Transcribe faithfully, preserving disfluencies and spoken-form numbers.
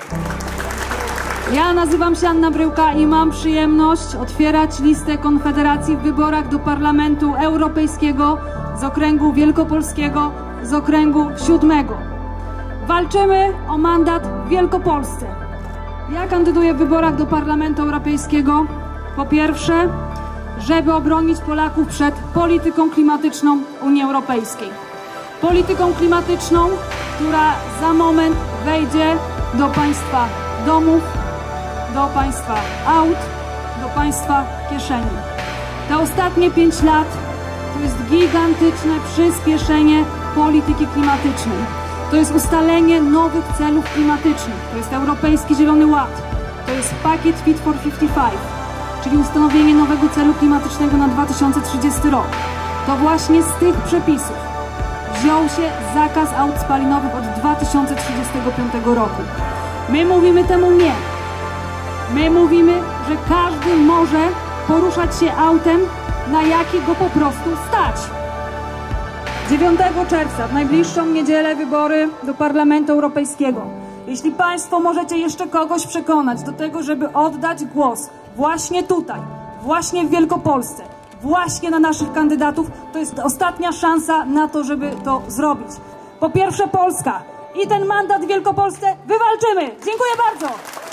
Ja nazywam się Anna Bryłka i mam przyjemność otwierać listę Konfederacji w wyborach do Parlamentu Europejskiego z okręgu wielkopolskiego, z okręgu siódmego. Walczymy o mandat w Wielkopolsce. Ja kandyduję w wyborach do Parlamentu Europejskiego po pierwsze, żeby obronić Polaków przed polityką klimatyczną Unii Europejskiej. Polityką klimatyczną, która za moment wejdzie do państwa domów, do państwa aut, do państwa kieszeni. Te ostatnie pięć lat to jest gigantyczne przyspieszenie polityki klimatycznej. To jest ustalenie nowych celów klimatycznych. To jest Europejski Zielony Ład. To jest pakiet Fit for pięćdziesiąt pięć, czyli ustanowienie nowego celu klimatycznego na dwa tysiące trzydziesty rok. To właśnie z tych przepisów wziął się zakaz aut spalinowych od dwa tysiące trzydziestego piątego roku. My mówimy temu nie. My mówimy, że każdy może poruszać się autem, na jaki go po prostu stać. dziewiątego czerwca, w najbliższą niedzielę, wybory do Parlamentu Europejskiego. Jeśli Państwo możecie jeszcze kogoś przekonać do tego, żeby oddać głos właśnie tutaj, właśnie w Wielkopolsce, właśnie na naszych kandydatów, to jest ostatnia szansa na to, żeby to zrobić. Po pierwsze Polska i ten mandat w Wielkopolsce wywalczymy. Dziękuję bardzo.